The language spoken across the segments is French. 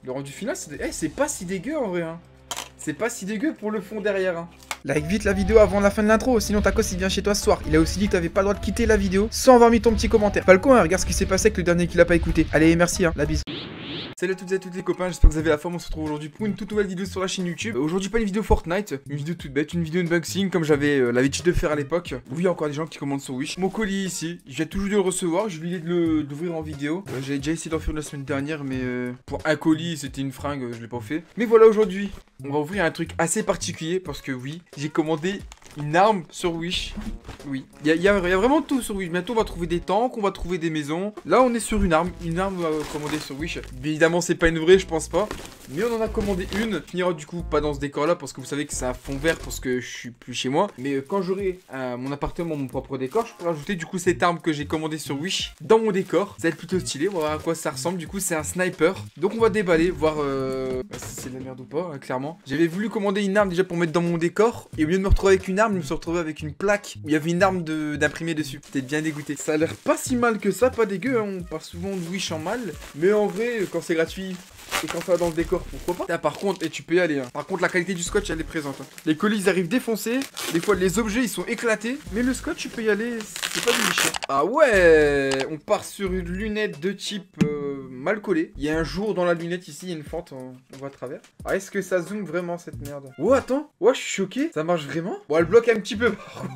Le rendu final, c'est pas si dégueu en vrai. Hein. C'est pas si dégueu pour le fond derrière. Hein. Like vite la vidéo avant la fin de l'intro, sinon Tacos il vient chez toi ce soir. Il a aussi dit que t'avais pas le droit de quitter la vidéo sans avoir mis ton petit commentaire. Falcon, hein, regarde ce qui s'est passé avec le dernier qui l'a pas écouté. Allez, merci, hein, la bise. Salut à toutes et à tous les copains, j'espère que vous avez la forme. On se retrouve aujourd'hui pour une toute nouvelle vidéo sur la chaîne YouTube. Aujourd'hui pas une vidéo Fortnite, une vidéo toute bête, une vidéo unboxing comme j'avais l'habitude de faire à l'époque. Oui, encore des gens qui commandent sur Wish. Mon colis ici, je viens toujours de le recevoir, j'ai oublié de l'ouvrir en vidéo. J'avais déjà essayé d'en faire la semaine dernière, mais pour un colis c'était une fringue, je l'ai pas fait. Mais voilà, aujourd'hui, on va ouvrir un truc assez particulier parce que oui, j'ai commandé une arme sur Wish. Oui, il y a vraiment tout sur Wish. Bientôt on va trouver des tanks, on va trouver des maisons. Là on est sur une arme commandée sur Wish. Évidemment c'est pas une vraie, je pense pas. Mais on en a commandé une. Finira du coup pas dans ce décor là parce que vous savez que c'est un fond vert parce que je suis plus chez moi. Mais quand j'aurai mon appartement, mon propre décor, je pourrai rajouter du coup cette arme que j'ai commandée sur Wish dans mon décor. Ça va être plutôt stylé, on va voir à quoi ça ressemble. Du coup c'est un sniper. Donc on va déballer, voir si c'est de la merde ou pas, hein, clairement. J'avais voulu commander une arme déjà pour mettre dans mon décor. Et au lieu de me retrouver avec une arme, je me suis retrouvé avec une plaque où il y avait une arme d'imprimé dessus. J'étais bien dégoûté. Ça a l'air pas si mal que ça, pas dégueu. Hein. On parle souvent de Wish en mal. Mais en vrai, quand c'est gratuit et quand ça va dans le décor, pourquoi pas. Là, par contre, et tu peux y aller. Hein. Par contre, la qualité du scotch, elle est présente. Hein. Les colis, ils arrivent défoncés. Des fois, les objets, ils sont éclatés. Mais le scotch, tu peux y aller. C'est pas du Wish. Hein. Ah ouais, on part sur une lunette de type mal collée. Il y a un jour dans la lunette ici, il y a une fente. On voit à travers. Ah, est-ce que ça zoome vraiment cette merde? Oh, attends. Ouais, je suis choqué. Ça marche vraiment? Bon, elle bloque un petit peu.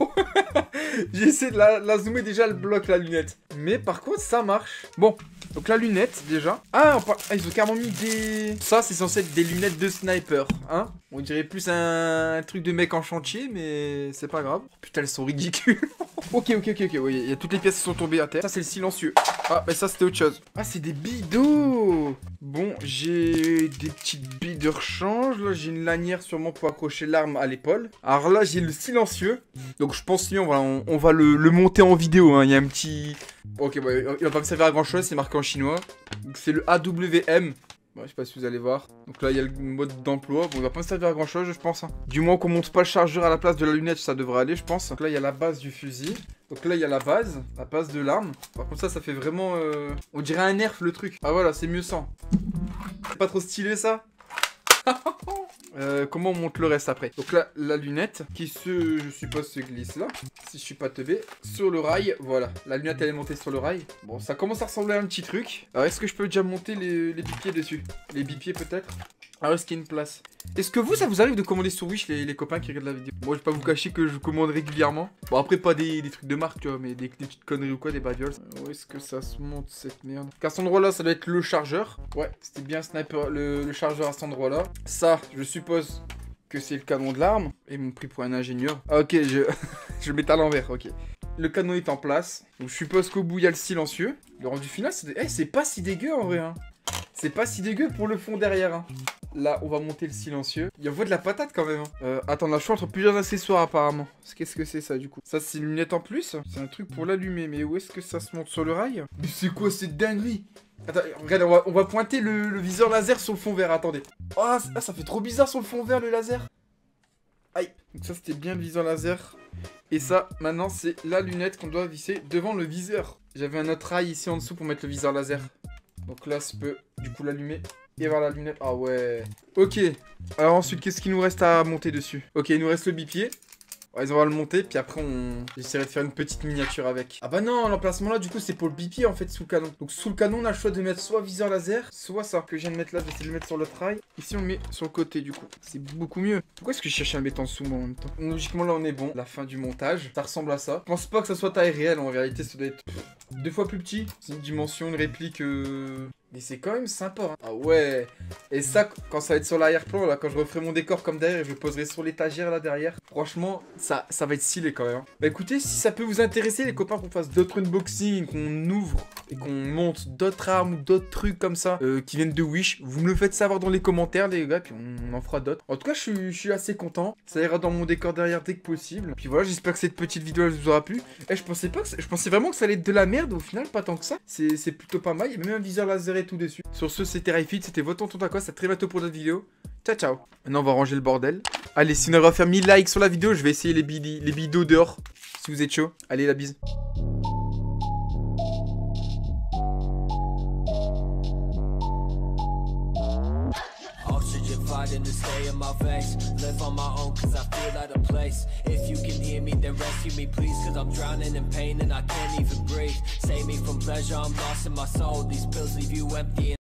J'ai essayé de la zoomer, déjà elle bloque la lunette. Mais par contre ça marche. Bon, donc la lunette déjà. Ah, ils ont carrément mis des... Ça c'est censé être des lunettes de sniper. Hein? On dirait plus un truc de mec en chantier, mais c'est pas grave. Putain, elles sont ridicules. Ok, oui, il y a toutes les pièces qui sont tombées à terre. Ça c'est le silencieux. Ah, mais ça c'était autre chose. Ah, c'est des bidots. Bon, j'ai des petites billes de rechange. Là, j'ai une lanière sûrement pour accrocher l'arme à l'épaule. Alors là, j'ai le silencieux. Donc je pense on va le monter en vidéo. Hein. Il y a un petit... Ok, bah, il va pas me servir à grand chose, c'est marqué en chinois. C'est le AWM. Bon, je sais pas si vous allez voir. Donc là, il y a le mode d'emploi. Bon, il va pas me servir à grand chose, je pense. Hein. Du moins qu'on monte pas le chargeur à la place de la lunette, ça devrait aller, je pense. Donc là, il y a la base du fusil. Donc là, il y a la base de l'arme. Par contre, ça fait vraiment... On dirait un nerf, le truc. Ah voilà, c'est mieux sans. C'est pas trop stylé, ça? Comment on monte le reste après? Donc là, la lunette qui je suppose se glisse là, si je suis pas teubé, sur le rail, voilà. La lunette elle est montée sur le rail. Bon, ça commence à ressembler à un petit truc. Alors est-ce que je peux déjà monter les bipieds dessus? Les bipieds peut-être? Alors est-ce qu'il y a une place? Est-ce que ça vous arrive de commander sur Wish les copains qui regardent la vidéo? Moi je vais pas vous cacher que je commande régulièrement. Bon après pas des trucs de marque tu vois, mais des petites conneries ou quoi, des bagnoles. Où est-ce que ça se monte cette merde? Qu'à cet endroit là ça doit être le chargeur. Ouais, c'était bien sniper, le chargeur à cet endroit là. Ça je suppose que c'est le canon de l'arme. Et m'ont pris pour un ingénieur. Ah ok, je le mets à l'envers, ok. Le canon est en place. Donc je suppose qu'au bout il y a le silencieux. Le rendu final c'est pas si dégueu en vrai hein. C'est pas si dégueu pour le fond derrière hein. Là, on va monter le silencieux. Il envoie de la patate quand même. Hein. Attends, là, je suis entre plusieurs accessoires apparemment. Qu'est-ce que c'est ça du coup? Ça, c'est une lunette en plus. C'est un truc pour l'allumer. Mais où est-ce que ça se monte sur le rail? Mais c'est quoi cette dinguerie? Attends, regarde, on va pointer le viseur laser sur le fond vert. Attendez. Oh, ça fait trop bizarre sur le fond vert le laser. Aïe. Donc ça, c'était bien le viseur laser. Et ça, maintenant, c'est la lunette qu'on doit visser devant le viseur. J'avais un autre rail ici en dessous pour mettre le viseur laser. Donc là, ça peut du coup l'allumer. Et voir la lunette. Ah ouais. Ok. Alors ensuite, qu'est-ce qu'il nous reste à monter dessus? Ok, il nous reste le bipied. Ouais, on va le monter, puis après j'essaierai de faire une petite miniature avec. Ah bah non, l'emplacement là, du coup, c'est pour le bipied en fait, sous le canon. Donc sous le canon, on a le choix de mettre soit viseur laser, soit ça que je viens de mettre là, j'essaie de le mettre sur le trail. Ici, on le met sur le côté du coup. C'est beaucoup mieux. Pourquoi est-ce que je cherche à le mettre en dessous moi en même temps? Logiquement, là, on est bon. La fin du montage, ça ressemble à ça. Je pense pas que ça soit taille réelle, en réalité, ça doit être 2 fois plus petit. C'est une dimension, une réplique. Mais c'est quand même sympa. Hein. Ah ouais. Et ça, quand ça va être sur l'arrière-plan, là, quand je referai mon décor comme derrière et je le poserai sur l'étagère là derrière, franchement, ça va être stylé quand même. Hein. Bah écoutez, si ça peut vous intéresser, les copains, qu'on fasse d'autres unboxings, qu'on ouvre et qu'on monte d'autres armes ou d'autres trucs comme ça qui viennent de Wish, vous me le faites savoir dans les commentaires, les gars, puis on en fera d'autres. En tout cas, je suis assez content. Ça ira dans mon décor derrière dès que possible. Puis voilà, j'espère que cette petite vidéo elle vous aura plu. Et je pensais vraiment que ça allait être de la merde, au final, pas tant que ça. C'est plutôt pas mal. Il y a même un viseur laser tout dessus. Sur ce, c'était Rayfit, c'était votre tonton Tacos, à très bientôt pour d'autres vidéos. Ciao ciao. Maintenant on va ranger le bordel. Allez, si on arrive à faire 1000 likes sur la vidéo, je vais essayer les bidos dehors. Si vous êtes chaud. Allez, la bise. fighting to stay in my veins. Live on my own cause I feel out of place. If you can hear me then rescue me please, cause I'm drowning in pain and I can't even breathe. Save me from pleasure, I'm lost in my soul. These pills leave you empty.